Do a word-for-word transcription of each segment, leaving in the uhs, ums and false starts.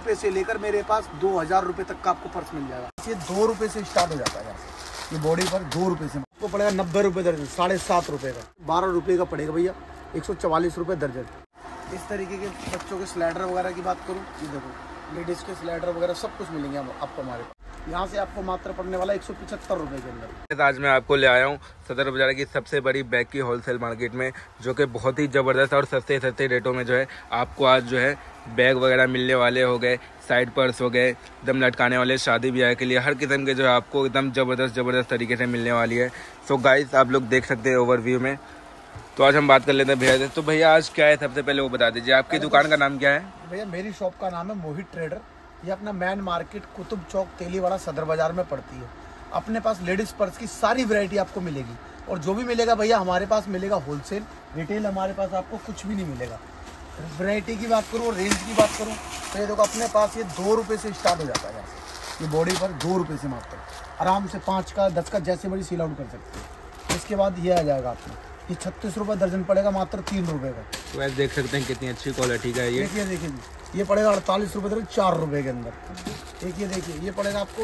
रुपए से लेकर मेरे पास दो हजार रुपए तक का आपको पर्स मिल जाएगा। ये दो रुपए से स्टार्ट हो जाता है यहाँ से, ये बॉडी पर दो रुपए से आपको पड़ेगा नब्बे रुपए दर्जन, साढ़े सात रुपए का, बारह रुपए का पड़ेगा भैया, एक सौ चवालीस रुपए दर्जन। इस तरीके के बच्चों के स्लाइडर वगैरह की बात करूँ, ये देखो लेडीज के स्लाइडर वगैरह सब कुछ मिलेंगे आपको हमारे पास। यहाँ से आपको मात्र पड़ने वाला एक सौ पचहत्तर रुपए के अंदर। आज मैं आपको ले आया हूँ सदर बाजार की सबसे बड़ी बैग की होलसेल मार्केट में, जो कि बहुत ही ज़बरदस्त और सस्ते सस्ते रेटों में जो है आपको आज जो है बैग वगैरह मिलने वाले हो गए, साइड पर्स हो गए, एकदम लटकाने वाले शादी ब्याह के लिए हर किस्म के जो है आपको एकदम ज़बरदस्त ज़बरदस्त तरीके से मिलने वाली है। सो गाइस आप लोग देख सकते हैं ओवरव्यू में। तो आज हम बात कर लेते हैं भैया से। तो भैया आज क्या है, सबसे पहले वो बता दीजिए, आपकी दुकान का नाम क्या है? भैया मेरी शॉप का नाम है मोहित ट्रेडर। ये अपना मैन मार्केट कुतुब चौक तेलीवाड़ा सदर बाजार में पड़ती है। अपने पास लेडीज पर्स की सारी वैरायटी आपको मिलेगी, और जो भी मिलेगा भैया हमारे पास मिलेगा होलसेल, रिटेल हमारे पास आपको कुछ भी नहीं मिलेगा। वैरायटी की बात करूँ, रेंज की बात करूँ तो ये देखो अपने पास ये दो रुपये से स्टार्ट हो जाता है यहाँ से, ये बॉडी पर दो रुपये से मात्र आराम से पाँच का दस का जैसे बड़ी सील आउट कर सकते हैं। इसके बाद ये आ जाएगा आपको, ये छत्तीस रुपये दर्जन पड़ेगा मात्र तीन रुपये का। तो वैसे देख सकते हैं कितनी अच्छी क्वालिटी का है ये। देखिए देखिए ये पड़ेगा अड़तालीस रुपये दर्जन चार रुपये के अंदर। एक ये देखिए ये पड़ेगा आपको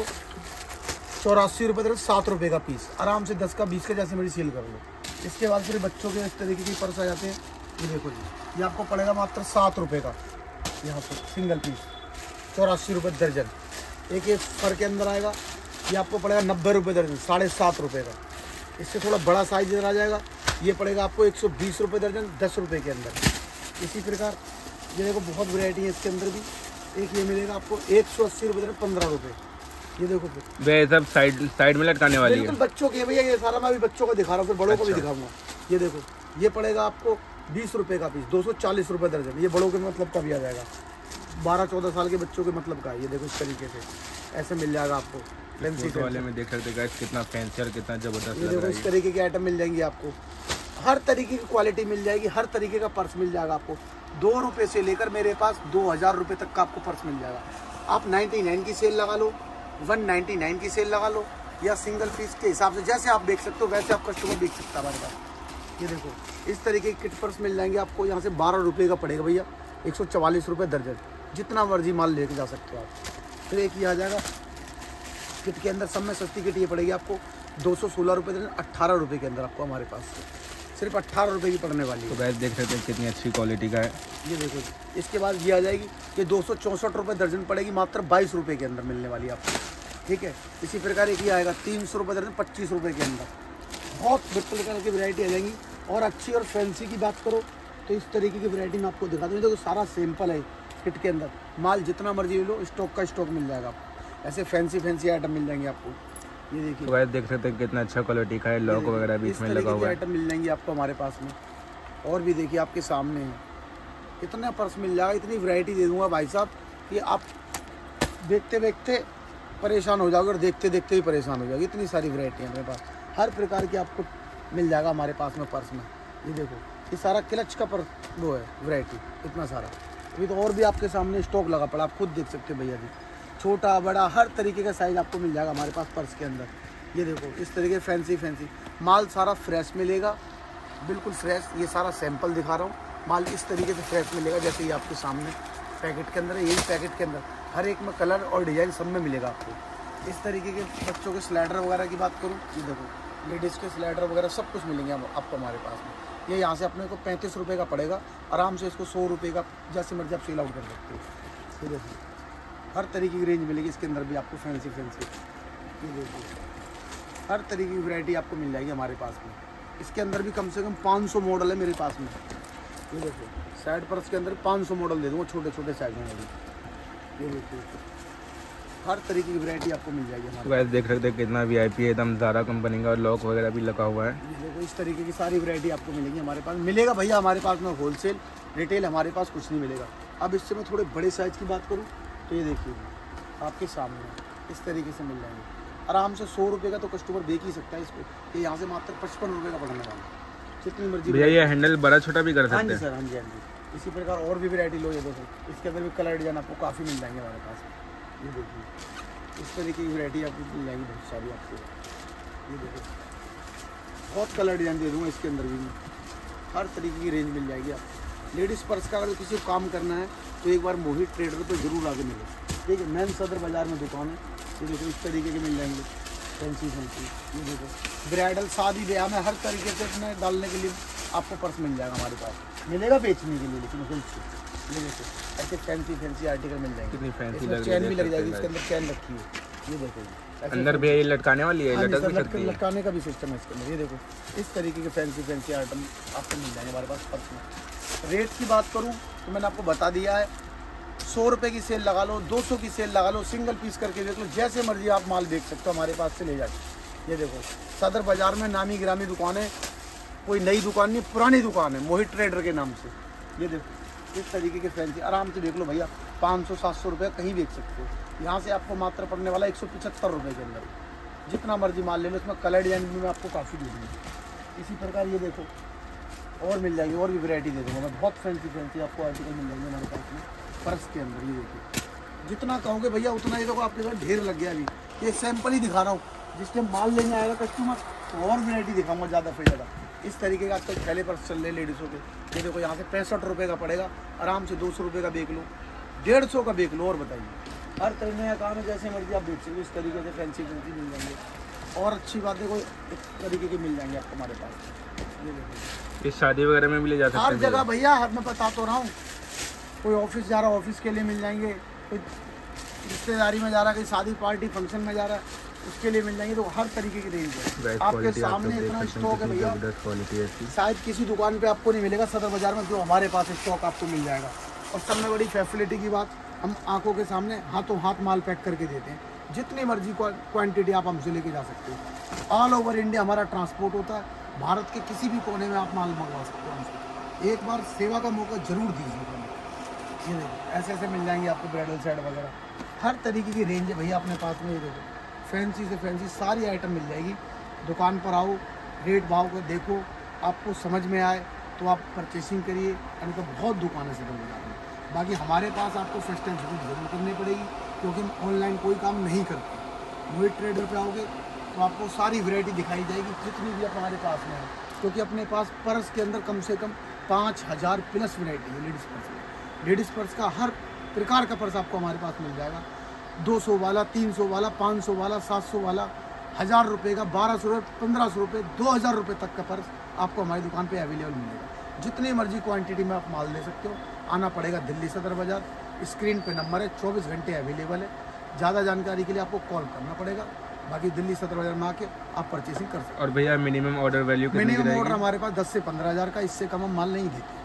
चौरासी रुपये दर्जन सात रुपये का पीस, आराम से दस का बीस का जैसे मेरी सील कर लो। इसके बाद फिर बच्चों के इस तरीके के पर्स आ जाते हैं, ये देखो जी ये आपको पड़ेगा मात्र सात रुपये का, यहाँ पर सिंगल पीस चौरासी रुपये दर्जन। एक एक फर के अंदर आएगा, ये आपको पड़ेगा नब्बे रुपये दर्जन, साढ़े सात रुपये का। इससे थोड़ा बड़ा साइज इधर आ जाएगा, ये पड़ेगा आपको एक सौ बीस रुपये दर्जन, दस रुपये के अंदर। इसी प्रकार ये देखो बहुत वैरायटी है इसके अंदर भी। एक ये मिलेगा आपको एक सौ अस्सी रुपये दर्जन, पंद्रह रुपये। ये देखो वे सब साइड साइड में लटकाने वाली है, बच्चों के भैया। ये सारा मैं अभी बच्चों को दिखा रहा हूँ, फिर बड़ों को भी दिखाऊंगा। ये देखो ये पड़ेगा आपको बीस रुपये का पीस, दो सौ चालीस रुपये दर्जन। ये बड़ों के मतलब का भी आ जाएगा, बारह चौदह साल के बच्चों के मतलब का। ये देखो इस तरीके से ऐसे मिल जाएगा आपको। फैंसी वाले में देख सकते हैं कितना फैंसी और कितना जबरदस्त ये देखो इस तरीके के आइटम मिल जाएंगे आपको, हर तरीके की क्वालिटी मिल जाएगी, हर तरीके का पर्स मिल जाएगा आपको। दो रुपये से लेकर मेरे पास दो हजार रुपये तक का आपको पर्स मिल जाएगा। आप नाइन्टी नाइन की सेल लगा लो, वन नाइन्टी नाइन की सेल लगा लो, या सिंगल पीस के हिसाब से जैसे आप बेच सकते हो वैसे आप कस्टमर बेच सकता है हमारे पास। ये देखो इस तरीके के किट पर्स मिल जाएंगे आपको। यहाँ से बारह रुपये का पड़ेगा भैया, एक सौ चवालीस रुपये दर्जन, जितना मर्जी माल लेके जा सकते हो आप। फिर एक ये आ जाएगा किट के अंदर, सब में सस्ती किट ये पड़ेगी आपको दो सौ सोलह रुपये दर्जन, अट्ठारह रुपये के अंदर आपको हमारे पास सिर्फ अट्ठारह रुपये की पड़ने वाली है। तो गैस देख सकते हैं कितनी अच्छी क्वालिटी का है। ये देखो इसके बाद ये आ जाएगी, ये दो सौ चौंसठ रुपये दर्जन पड़ेगी, मात्र बाईस रुपये के अंदर मिलने वाली है आपको। ठीक है, इसी प्रकार एक ये आएगा तीन सौ रुपये दर्जन, पच्चीस रुपये के अंदर। बहुत डिफरेंट कलर की वैरायटी आ जाएंगी। और अच्छी और फैंसी की बात करो तो इस तरीके की वैरायटी मैं आपको दिखा दूँ। देखो सारा सैंपल है किट के अंदर, माल जितना मर्जी लो स्टॉक का स्टॉक मिल जाएगा आपको। ऐसे फैंसी फैंसी आइटम मिल जाएंगे आपको। ये देखिए तो देख सकते हैं कितना अच्छा क्वालिटी का है, लॉक वगैरह भी इसमें लगा हुआ है। आइटम मिल जाएंगे आपको हमारे पास में। और भी देखिए आपके सामने है, इतना पर्स मिल जाएगा, इतनी वैरायटी दे दूंगा भाई साहब कि आप देखते देखते परेशान हो जाओगे और देखते देखते ही परेशान हो जाओगे। इतनी सारी वैरायटी है मेरे पास, हर प्रकार की आपको मिल जाएगा हमारे पास में पर्स में। ये देखो ये सारा क्लच का पर वो है वैरायटी, इतना सारा। अभी तो और भी आपके सामने स्टॉक लगा पड़ा, आप खुद देख सकते हैं भैया जी। छोटा बड़ा हर तरीके का साइज़ आपको मिल जाएगा हमारे पास पर्स के अंदर। ये देखो इस तरीके फैंसी फैंसी माल सारा फ्रेश मिलेगा, बिल्कुल फ्रेश। ये सारा सैंपल दिखा रहा हूँ, माल इस तरीके से फ्रेश मिलेगा जैसे ये आपके सामने पैकेट के अंदर है। यही पैकेट के अंदर हर एक में कलर और डिज़ाइन सब में मिलेगा आपको। इस तरीके के बच्चों के स्लाइडर वगैरह की बात करूँ, ये देखो लेडीज़ के स्लाइडर वगैरह सब कुछ मिलेंगे आपको हमारे पास में। ये यहाँ से अपने को पैंतीस रुपये का पड़ेगा, आराम से इसको सौ रुपये का जैसे मर्जी आप सेल आउट कर सकते हो। ये देखिए हर तरीके की रेंज मिलेगी इसके अंदर भी आपको, फैंसी फैंसी। ये देखिए हर तरीके की वैरायटी आपको मिल जाएगी हमारे पास में। इसके अंदर भी कम से कम पाँच सौ मॉडल है मेरे पास में। ये देखो साइड पर्स के अंदर पाँच सौ मॉडल दे दूँगा, छोटे छोटे साइज में भी। ये देखिए हर तरीके की वैरायटी आपको मिल जाएगी हमारे। वैसे देख सकते हैं कितना वीआईपी है, एकदम ज़ारा कंपनी का, और लॉक वगैरह भी लगा हुआ है। ये देखो इस तरीके की सारी वैरायटी आपको मिलेगी हमारे पास। मिलेगा भैया हमारे पास में होलसेल, रिटेल हमारे पास कुछ नहीं मिलेगा। अब इससे मैं थोड़े बड़े साइज़ की बात करूँ तो ये देखिए आपके सामने इस तरीके से मिल जाएंगे आराम से। सौ रुपये का तो कस्टमर बेच ही सकता है इसको, ये यहाँ से मात्र पचपन रुपये का पड़ने वाला, जितनी मर्जी। भैया ये हैंडल बड़ा छोटा भी कर सकते हैं? हाँ जी सर, हाँ जी हाँ जी। इसी प्रकार और भी वैरायटी लो। ये देखो इसके अंदर भी कलर डिजाइन आपको काफ़ी मिल जाएंगे हमारे पास। ये देखिए इस तरीके की वैरायटी आपको मिल जाएंगी बहुत सारी आपको। ये देखो बहुत कलर डिजाइन दे दूँगा इसके अंदर भी, हर तरीके की रेंज मिल जाएगी आपको। लेडीज़ पर्स का अगर किसी को काम करना है तो एक बार मोहित ट्रेडर पे जरूर आके मिलो, ठीक है। मेन सदर बाजार में दुकान है, ये देखो इस तरीके के मिल जाएंगे फैंसी फैंसी। ये देखो ब्राइडल शादी ब्याह में हर तरीके से अपने डालने के लिए आपको पर्स मिल जाएगा हमारे पास, मिलेगा बेचने के लिए लेकिन होल सेल। ये देखो ऐसे फैंसी फैंसी आर्टिकल मिल जाएंगे, कितनी फैंसी लग रही है, चैन भी लग जाएगी, इसके अंदर चैन रखी है। ये देखो अंदर भी ये लटकाने वाली है, लटक भी सकती है, लटकाने का भी सिस्टम है इसके अंदर। ये देखो इस तरीके के फैंसी फैंसी आइटम आपको मिल जाएंगे हमारे पास पर्स में। रेट की बात करूं तो मैंने आपको बता दिया है, सौ रुपये की सेल लगा लो, दो सौ की सेल लगा लो, सिंगल पीस करके देख लो, जैसे मर्जी आप माल देख सकते हो हमारे पास से ले जाके। ये देखो सदर बाजार में नामी गिरामी दुकान है, कोई नई दुकान नहीं, पुरानी दुकान है मोहित ट्रेडर के नाम से। ये देखो इस तरीके के फैंसी आराम से देख लो भैया, पाँच सौ सात सौ रुपये कहीं बेच सकते हो। यहाँ से आपको मात्र पड़ने वाला एक सौ पचहत्तर रुपये के अंदर, जितना मर्जी माल ले लो। इसमें कलर डिजाइन भी मैं आपको काफ़ी दे दूँगी। इसी प्रकार ये देखो और मिल जाएगी, और भी वैरायटी दे दूँगा मैं, बहुत फैंसी फैंसी आपको आर्टिकल मिल जाएंगे हमारे पास में पर्स के अंदर। ये देखिए जितना कहोगे भैया उतना ही, देखो आपके साथ ढेर लग गया अभी, ये सैंपल ही दिखा रहा हूँ। जिस टाइम माल लेने आएगा कस्टमर तो और वैरायटी दिखाऊंगा ज़्यादा से ज़्यादा। इस तरीके का आजकल पहले पर्स चल रहे लेडीज़ों के। ये देखो यहाँ से पैंसठ रुपये का पड़ेगा, आराम से दो सौ रुपये का बेच लो, डेढ़ सौ का बेच लो। और बताइए हर तरह का काम है, जैसे मर्जी आप बेच सकते हो। इस तरीके से फैंसी फैंसी मिल जाएंगे। और अच्छी बात है कोई इस तरीके के मिल जाएंगे आपको हमारे पास। ये देखो इस शादी वगैरह में भी ले जा सकते हैं हर जगह भैया, हर मैं बता तो रहा हूँ। कोई ऑफिस जा रहा है ऑफिस के लिए मिल जाएंगे, कोई रिश्तेदारी में जा रहा है, कोई शादी पार्टी फंक्शन में जा रहा है उसके लिए मिल जाएंगे। तो हर तरीके की रेंज है आपके सामने, इतना स्टॉक है भैया, शायद किसी दुकान पे आपको नहीं मिलेगा सदर बाजार में, जो हमारे पास स्टॉक आपको मिल जाएगा। और सबसे बड़ी फैसिलिटी की बात, हम आंखों के सामने हाथों हाथ माल पैक करके देते हैं, जितनी मर्जी क्वांटिटी आप हमसे लेके जा सकते हो। ऑल ओवर इंडिया हमारा ट्रांसपोर्ट होता है, भारत के किसी भी कोने में आप माल मंगवा सकते हो हमसे। एक बार सेवा का मौका जरूर दीजिएगा। ये देखो ऐसे ऐसे मिल जाएंगे आपको ब्राइडल सेट वगैरह, हर तरीके की रेंज है भैया अपने पास में। ये देखो फैंसी से फैंसी सारी आइटम मिल जाएगी। दुकान पर आओ, रेट भाव को देखो, आपको समझ में आए तो आप परचेसिंग करिए। यानी तो बहुत दुकानें से बन जाती हैं। बाकी हमारे पास आपको फर्स्ट टाइम विजिट जरूर करनी पड़ेगी, क्योंकि हम ऑनलाइन कोई काम नहीं करते। मोहित ट्रेडर पे आओगे तो आपको सारी वैरायटी दिखाई जाएगी, जितनी भी आप हमारे पास में है। क्योंकि अपने पास पर्स के अंदर कम से कम पाँच हज़ार प्लस वैरायटी है लेडीज़ पर्स में। लेडीज़ पर्स का हर प्रकार का पर्स आपको हमारे पास मिल जाएगा, दो सौ वाला, तीन सौ वाला, पाँच सौ वाला, सात सौ वाला, हज़ार रुपये का, बारह सौ रुपये, पंद्रह सौ रुपये, दो हज़ार रुपये तक का पर्स आपको हमारी दुकान पे अवेलेबल मिलेगा। जितनी मर्जी क्वांटिटी में आप माल ले सकते हो। आना पड़ेगा दिल्ली सदर बाज़ार, स्क्रीन पे नंबर है, चौबीस घंटे अवेलेबल है। ज़्यादा जानकारी के लिए आपको कॉल करना पड़ेगा। बाकी दिल्ली सदर बाज़ार में आके आप परचेसिंग कर सकते हो। और भैया minimum order value minimum order हमारे पास दस से पंद्रह हज़ार का, इससे कम हम माल नहीं देते।